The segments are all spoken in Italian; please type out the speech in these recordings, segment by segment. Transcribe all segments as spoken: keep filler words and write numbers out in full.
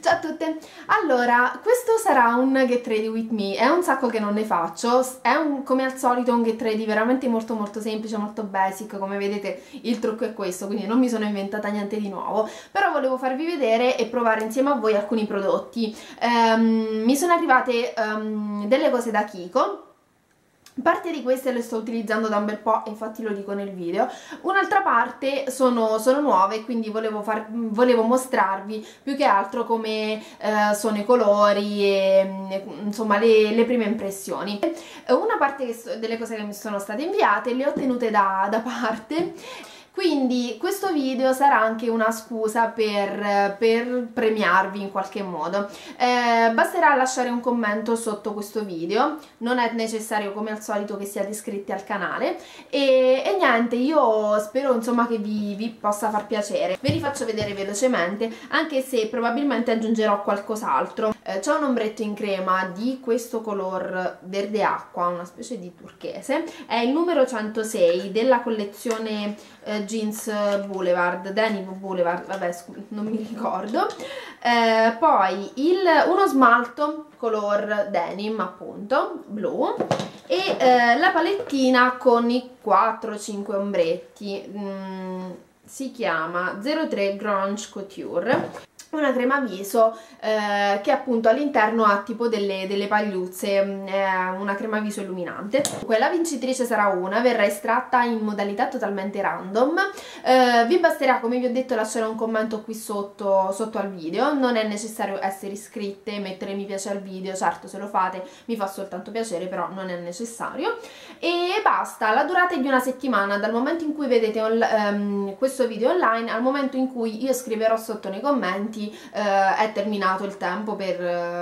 Ciao a tutte! Allora, questo sarà un get ready with me, è un sacco che non ne faccio, è un, come al solito un get ready veramente molto molto semplice, molto basic, come vedete il trucco è questo, quindi non mi sono inventata niente di nuovo, però volevo farvi vedere e provare insieme a voi alcuni prodotti. Um, mi sono arrivate um, delle cose da Kiko. Parte di queste le sto utilizzando da un bel po', infatti lo dico nel video, un'altra parte sono, sono nuove, quindi volevo, far, volevo mostrarvi più che altro come eh, sono i colori e insomma le, le prime impressioni. Una parte che so, delle cose che mi sono state inviate le ho tenute da, da parte. Quindi questo video sarà anche una scusa per, per premiarvi in qualche modo. Eh, basterà lasciare un commento sotto questo video, non è necessario come al solito che siate iscritti al canale e, e niente, io spero insomma che vi, vi possa far piacere. Ve li faccio vedere velocemente, anche se probabilmente aggiungerò qualcos'altro. Eh, c'è un ombretto in crema di questo color verde acqua, una specie di turchese, è il numero centosei della collezione eh, Jeans Boulevard, Denim Boulevard, vabbè non mi ricordo. Eh, poi il, uno smalto color denim appunto, blu, e eh, la palettina con i quattro cinque ombretti, mm, si chiama zero tre Grunge Couture. Una crema viso eh, che appunto all'interno ha tipo delle, delle pagliuzze, eh, una crema viso illuminante. La vincitrice sarà una, verrà estratta in modalità totalmente random. Eh, vi basterà, come vi ho detto, lasciare un commento qui sotto, sotto al video, non è necessario essere iscritte, mettere mi piace al video, certo se lo fate mi fa soltanto piacere, però non è necessario. E basta, la durata è di una settimana, dal momento in cui vedete um, questo video online al momento in cui io scriverò sotto nei commenti Uh, è terminato il tempo per,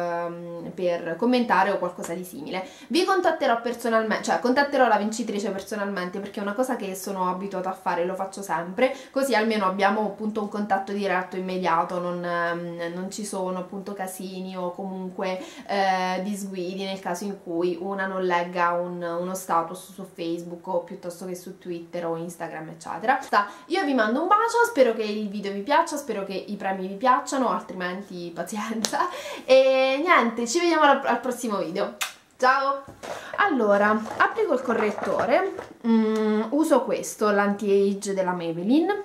uh, per commentare o qualcosa di simile. Vi contatterò personalmente, cioè contatterò la vincitrice personalmente, perché è una cosa che sono abituata a fare, lo faccio sempre, così almeno abbiamo appunto un contatto diretto, immediato, non, um, non ci sono appunto casini o comunque uh, disguidi nel caso in cui una non legga un, uno status su Facebook o piuttosto che su Twitter o Instagram eccetera. Io vi mando un bacio, spero che il video vi piaccia, spero che i premi vi piacciono, altrimenti pazienza, e niente, ci vediamo al, al prossimo video. Ciao! Allora, applico il correttore, mm, uso questo, l'anti-age della Maybelline.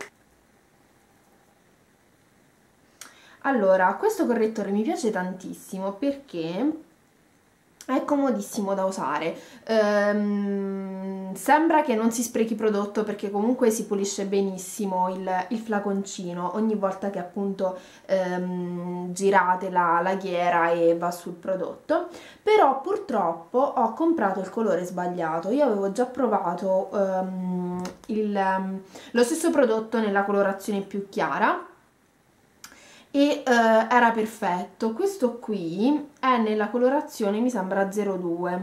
Allora, questo correttore mi piace tantissimo perché è comodissimo da usare, ehm, sembra che non si sprechi prodotto perché comunque si pulisce benissimo il, il flaconcino ogni volta che appunto ehm, girate la laghiera e va sul prodotto, però purtroppo ho comprato il colore sbagliato. Io avevo già provato ehm, il, lo stesso prodotto nella colorazione più chiara e uh, era perfetto. Questo qui è nella colorazione, mi sembra zero due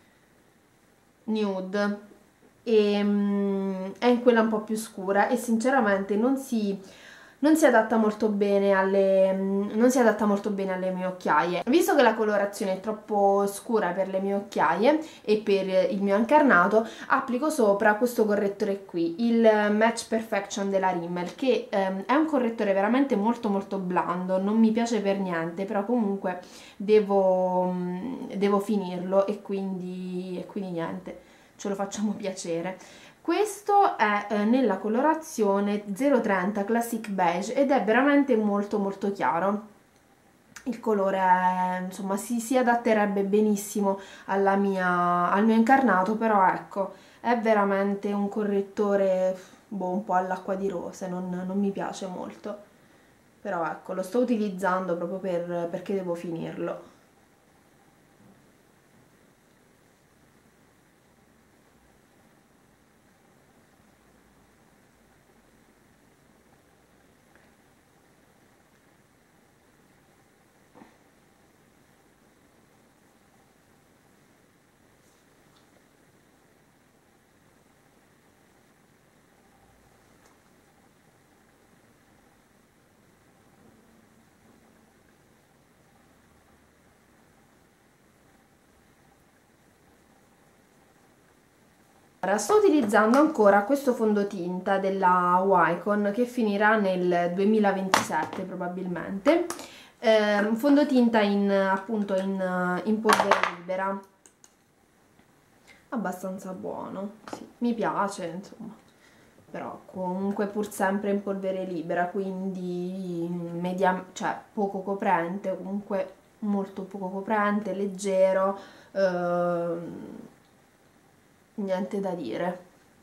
nude e um, è in quella un po' più scura e sinceramente non si non si adatta molto bene alle non si adatta molto bene alle mie occhiaie. Visto che la colorazione è troppo scura per le mie occhiaie e per il mio incarnato, applico sopra questo correttore qui, il Match Perfection della Rimmel, che ehm, è un correttore veramente molto molto blando, non mi piace per niente, però comunque devo, devo finirlo e quindi, e quindi niente, ce lo facciamo piacere. Questo è eh, nella colorazione zero trenta Classic Beige ed è veramente molto molto chiaro. Il colore è, insomma, si, si adatterebbe benissimo alla mia, al mio incarnato, però ecco, è veramente un correttore boh, un po' all'acqua di rose, non, non mi piace molto. Però ecco, lo sto utilizzando proprio per, perché devo finirlo. Sto utilizzando ancora questo fondotinta della Wycon che finirà nel duemilaventisette probabilmente, eh, fondotinta in appunto in, in polvere libera, abbastanza buono, sì, mi piace insomma, però comunque pur sempre in polvere libera, quindi media, cioè poco coprente, comunque molto poco coprente, leggero, eh, niente da dire.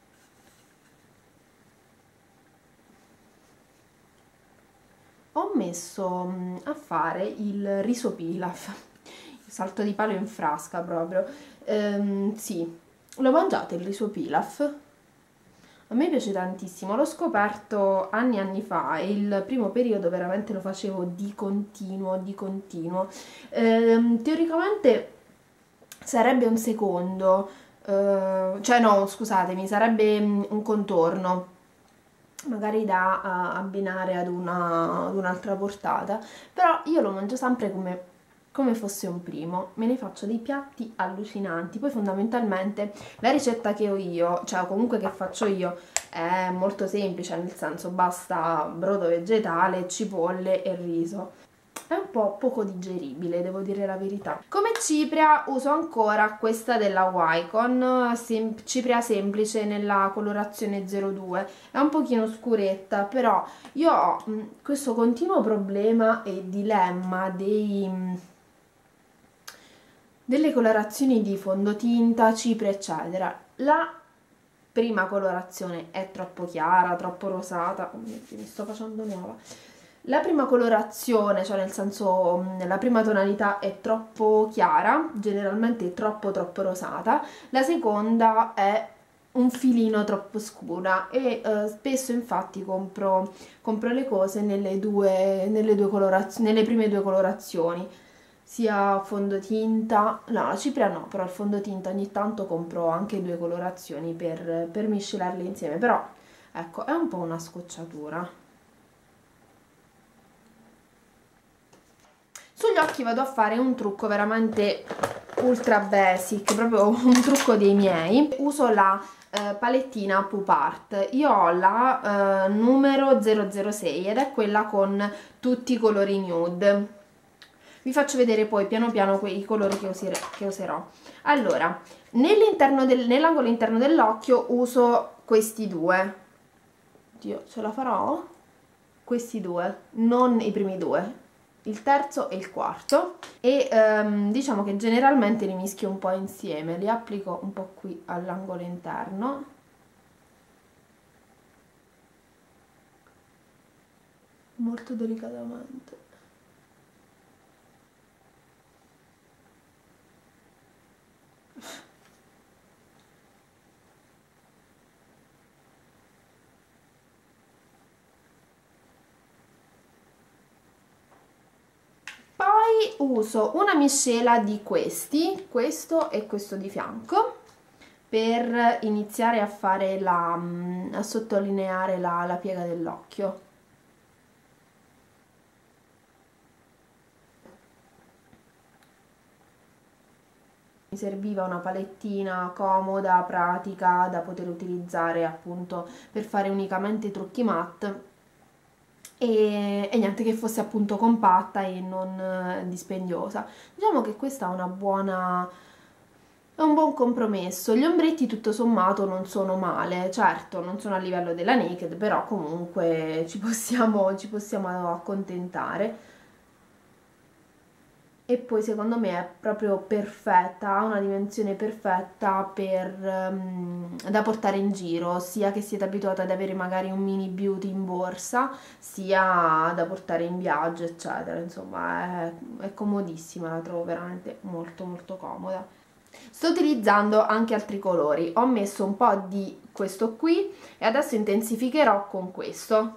Ho messo a fare il riso pilaf, il salto di palo in frasca proprio, ehm, sì, lo mangiate il riso pilaf? A me piace tantissimo, l'ho scoperto anni e anni fa e il primo periodo veramente lo facevo di continuo, di continuo. Ehm, teoricamente sarebbe un secondo, eh, cioè no, scusatemi, sarebbe un contorno, magari da uh, abbinare ad una, ad un'altra portata, però io lo mangio sempre come, come fosse un primo, me ne faccio dei piatti allucinanti. Poi fondamentalmente la ricetta che ho io, cioè comunque che faccio io, è molto semplice, nel senso basta brodo vegetale, cipolle e riso. È un po' poco digeribile, devo dire la verità. Come cipria uso ancora questa della Wycon, sem cipria semplice nella colorazione zero due, è un pochino scuretta, però io ho mh, questo continuo problema e dilemma dei, mh, delle colorazioni di fondotinta, cipria eccetera. La prima colorazione è troppo chiara, troppo rosata, oh mio Dio, mi sto facendo nuova. La prima colorazione, cioè nel senso la prima tonalità è troppo chiara, generalmente è troppo troppo rosata, la seconda è un filino troppo scura e eh, spesso infatti compro, compro le cose nelle due, nelle due colorazioni, nelle prime due colorazioni, sia fondotinta, no la cipria no, però il fondotinta ogni tanto compro anche due colorazioni per, per miscelarle insieme, però ecco è un po' una scocciatura. Sugli occhi vado a fare un trucco veramente ultra basic, proprio un trucco dei miei. Uso la eh, palettina Pop Art. Io ho la eh, numero zero zero sei ed è quella con tutti i colori nude. Vi faccio vedere poi piano piano quei colori che, usere, che userò. Allora, nell'interno del, nell'angolo interno dell'occhio uso questi due. Oddio, ce la farò? Questi due, non i primi due. Il terzo e il quarto e um, diciamo che generalmente li mischio un po' insieme, li applico un po' qui all'angolo interno, molto delicatamente. Poi uso una miscela di questi, questo e questo di fianco, per iniziare a fare la, a sottolineare la, la piega dell'occhio. Mi serviva una palettina comoda, pratica, da poter utilizzare appunto per fare unicamente trucchi matte. E, e niente, che fosse appunto compatta e non eh, dispendiosa. Diciamo che questa è una buona, è un buon compromesso. Gli ombretti tutto sommato non sono male, certo non sono a livello della Naked, però comunque ci possiamo, ci possiamo accontentare. E poi secondo me è proprio perfetta, ha una dimensione perfetta per, um, da portare in giro, sia che siete abituati ad avere magari un mini beauty in borsa, sia da portare in viaggio, eccetera. Insomma, è, è comodissima, la trovo veramente molto molto comoda. Sto utilizzando anche altri colori, ho messo un po' di questo qui e adesso intensificherò con questo,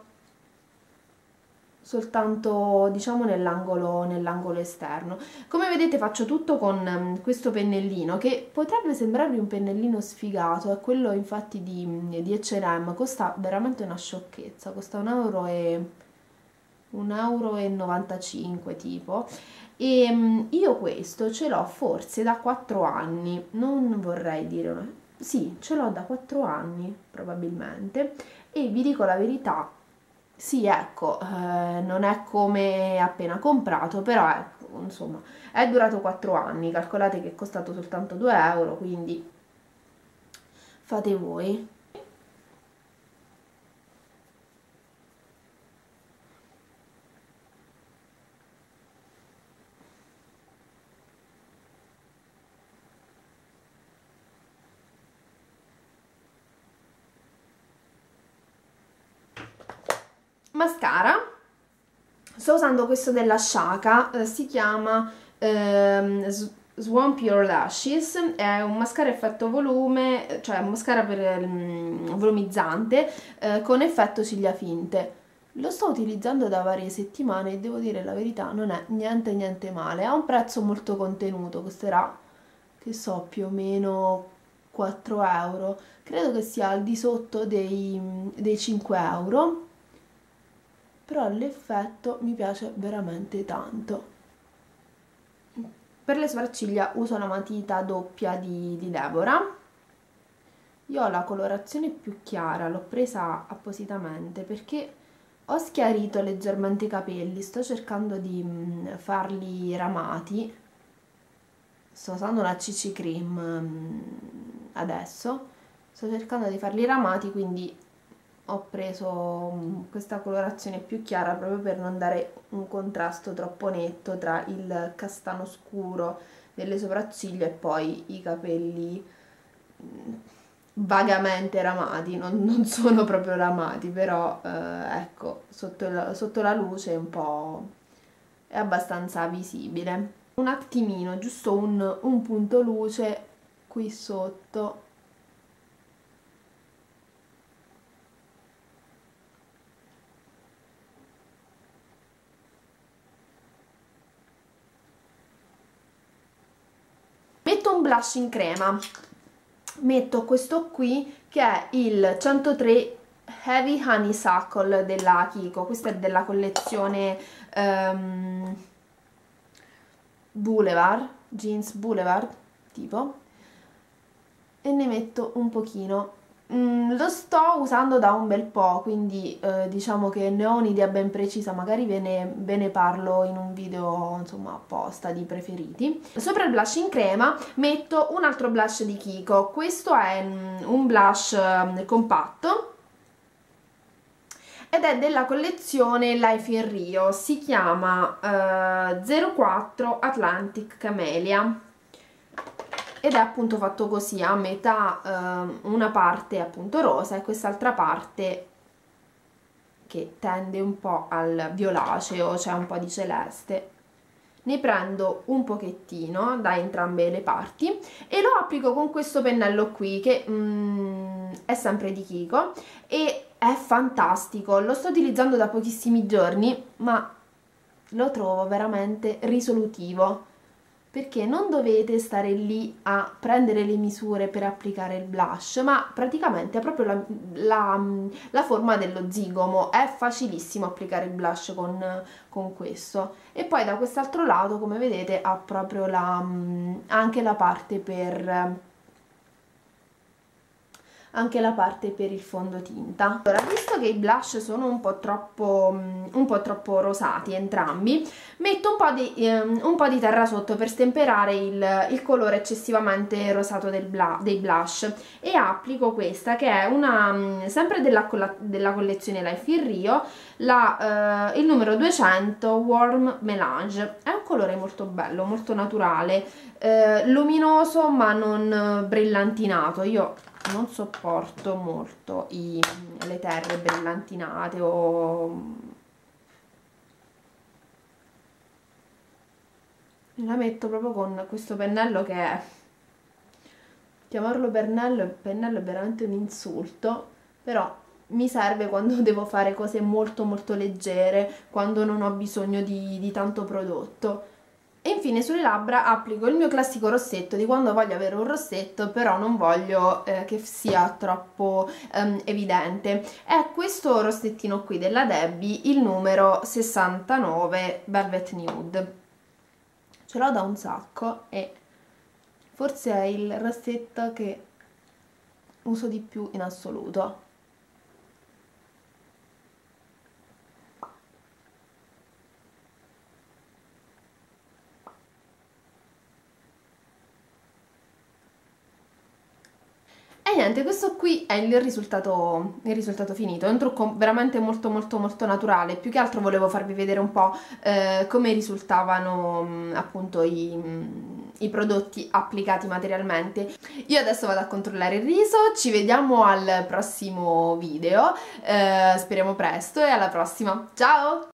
soltanto diciamo nell'angolo nell'angolo esterno. Come vedete faccio tutto con um, questo pennellino che potrebbe sembrarvi un pennellino sfigato, è quello infatti di, di acca e emme, costa veramente una sciocchezza, costa un euro e un euro e novantacinque tipo, e um, io questo ce l'ho forse da quattro anni, non vorrei dire una... sì, ce l'ho da quattro anni probabilmente, e vi dico la verità, sì, ecco, eh, non è come appena comprato, però ecco, insomma, è durato quattro anni, calcolate che è costato soltanto due euro, quindi fate voi. Mascara, sto usando questo della Shaka, eh, si chiama ehm, Swamp Your Lashes, è un mascara effetto volume, cioè un mascara per mm, volumizzante eh, con effetto ciglia finte. Lo sto utilizzando da varie settimane e devo dire la verità, non è niente niente male, ha un prezzo molto contenuto, costerà, che so, più o meno quattro euro, credo che sia al di sotto dei, dei cinque euro, però l'effetto mi piace veramente tanto. Per le sopracciglia uso la matita doppia di, di Deborah. Io ho la colorazione più chiara, l'ho presa appositamente perché ho schiarito leggermente i capelli, sto cercando di mh, farli ramati. Sto usando una C C Cream mh, adesso, sto cercando di farli ramati, quindi ho preso mh, questa colorazione più chiara proprio per non dare un contrasto troppo netto tra il castano scuro delle sopracciglia e poi i capelli mh, vagamente ramati, non, non sono proprio ramati, però eh, ecco, sotto la, sotto la luce è un po' è abbastanza visibile. Un attimino, giusto un, un punto luce qui sotto. Metto un blush in crema, metto questo qui che è il centotré Heavy Honeysuckle della Kiko, questa è della collezione um, Boulevard, Jeans Boulevard tipo, e ne metto un pochino. Mm, lo sto usando da un bel po', quindi eh, diciamo che ne ho un'idea ben precisa, magari ve ne, ve ne parlo in un video insomma apposta di preferiti. Sopra il blush in crema metto un altro blush di Kiko, questo è mm, un blush mm, compatto ed è della collezione Life in Rio, si chiama eh, zero quattro Atlantic Camellia ed è appunto fatto così, a metà eh, una parte appunto rosa e quest'altra parte che tende un po' al violaceo, cioè un po' di celeste. Ne prendo un pochettino da entrambe le parti e lo applico con questo pennello qui che mm, è sempre di Kiko e è fantastico, lo sto utilizzando da pochissimi giorni ma lo trovo veramente risolutivo, perché non dovete stare lì a prendere le misure per applicare il blush, ma praticamente è proprio la, la, la forma dello zigomo, è facilissimo applicare il blush con, con questo. E poi da quest'altro lato, come vedete, ha proprio la, anche la parte per anche la parte per il fondotinta. Allora, visto che i blush sono un po' troppo, un po' troppo rosati entrambi, metto un po' di, um, un po' di terra sotto per stemperare il, il colore eccessivamente rosato del bla, dei blush e applico questa che è una sempre della, della collezione Life in Rio, la, uh, il numero duecento Warm Melange. È un colore molto bello, molto naturale, uh, luminoso ma non brillantinato. Io non sopporto molto i, le terre brillantinate o la metto proprio con questo pennello che è, chiamarlo pennello, pennello è veramente un insulto, però mi serve quando devo fare cose molto molto leggere, quando non ho bisogno di, di tanto prodotto. E infine sulle labbra applico il mio classico rossetto di quando voglio avere un rossetto però non voglio eh, che sia troppo ehm, evidente. È questo rossettino qui della Debbie, il numero sessantanove Velvet Nude. Ce l'ho da un sacco e forse è il rossetto che uso di più in assoluto. E niente, questo qui è il risultato, il risultato finito, è un trucco veramente molto molto molto naturale, più che altro volevo farvi vedere un po' eh, come risultavano mh, appunto i, mh, i prodotti applicati materialmente. Io adesso vado a controllare il riso, ci vediamo al prossimo video, eh, speriamo presto e alla prossima, ciao!